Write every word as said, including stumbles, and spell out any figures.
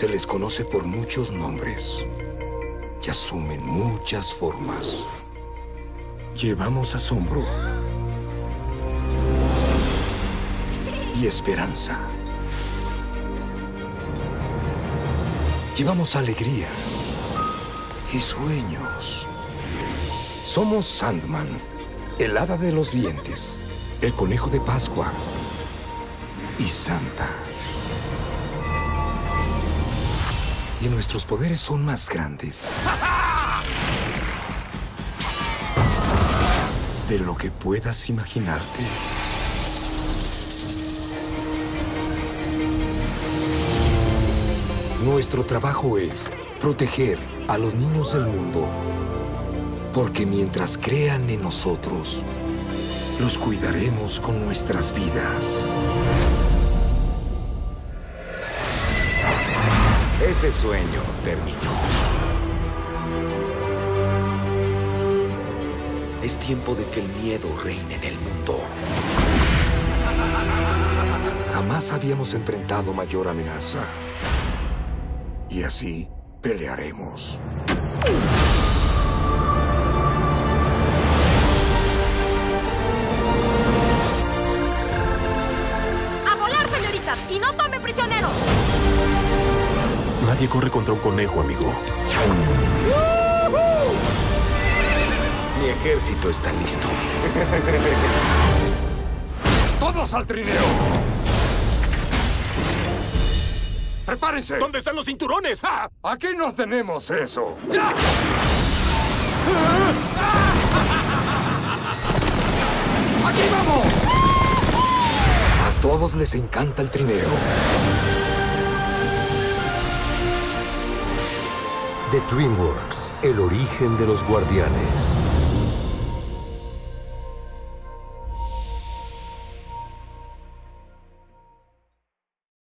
Se les conoce por muchos nombres y asumen muchas formas. Llevamos asombro y esperanza. Llevamos alegría y sueños. Somos Sandman, el hada de los dientes, el conejo de Pascua y Santa. Y nuestros poderes son más grandes de lo que puedas imaginarte. Nuestro trabajo es proteger a los niños del mundo, porque mientras crean en nosotros, los cuidaremos con nuestras vidas. Ese sueño terminó. Es tiempo de que el miedo reine en el mundo. Jamás habíamos enfrentado mayor amenaza. Y así pelearemos. ¡A volar, señoritas! ¡Y no tomen prisioneros! Nadie corre contra un conejo, amigo. Mi ejército está listo. ¡Todos al trineo! ¡Prepárense! ¿Dónde están los cinturones? ¡Ah! ¡Aquí no tenemos eso! ¡Aquí vamos! A todos les encanta el trineo. The DreamWorks, el origen de los guardianes.